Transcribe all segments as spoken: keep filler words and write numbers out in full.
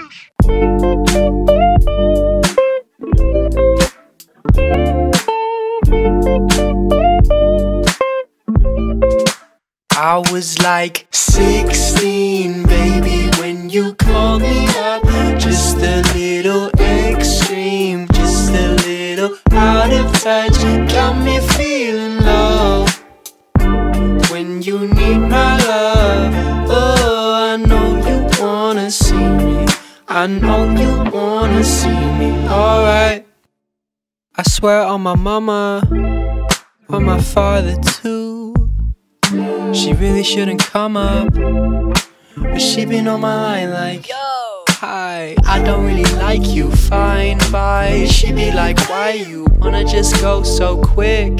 I was like sixteen, baby, when you called me up. Just a little extreme, just a little out of touch. Got me feeling low when you need my love. Oh, I know you wanna see me, I know you wanna see me. Alright, I swear on my mama, on my father too. She really shouldn't come up, but she been on my line like, yo, hi, I don't really like you, fine, bye. She be like, why you wanna just go so quick?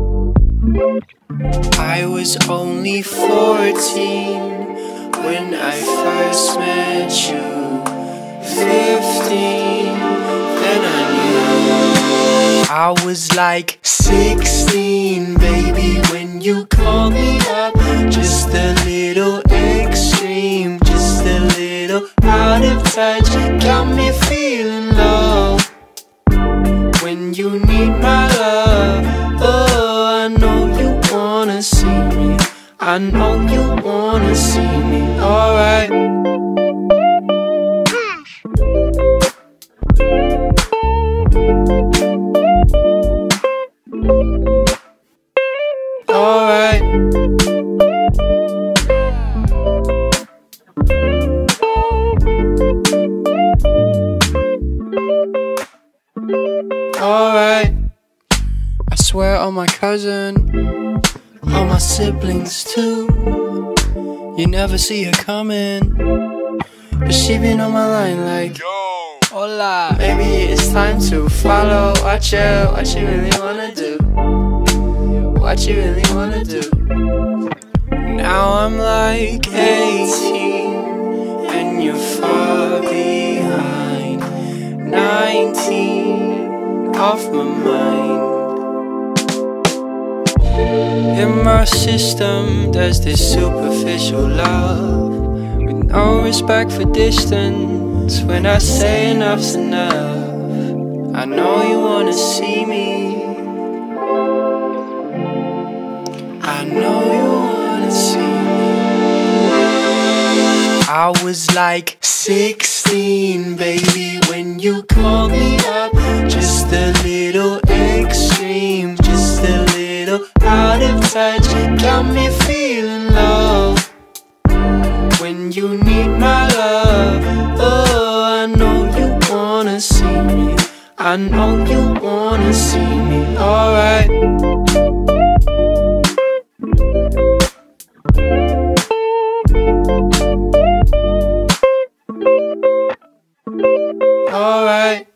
I was only fourteen when I first met you, fifteen, then I knew I was like sixteen, baby, when you called me up. Just a little extreme, just a little out of touch. Got me feeling low when you need my love. Oh, I know you wanna see me, I know you wanna see me. Alright, alright, alright. I swear on my cousin, on my siblings too. You never see her coming, but she been on my line like, yo, hola. Maybe it's time to follow. What you, what you really wanna do? What you really wanna do? Now I'm like eighteen and you're far behind. Nineteen, off my mind. In my system there's this superficial love with no respect for distance. When I say enough's enough, I know you wanna see me, I know you wanna see me. I was like sixteen, baby, when you called me up. Just a little extreme, just a little out of touch. Got me feeling low when you need my love. Oh, I know you wanna see me, I know you wanna see me. Alright, alright.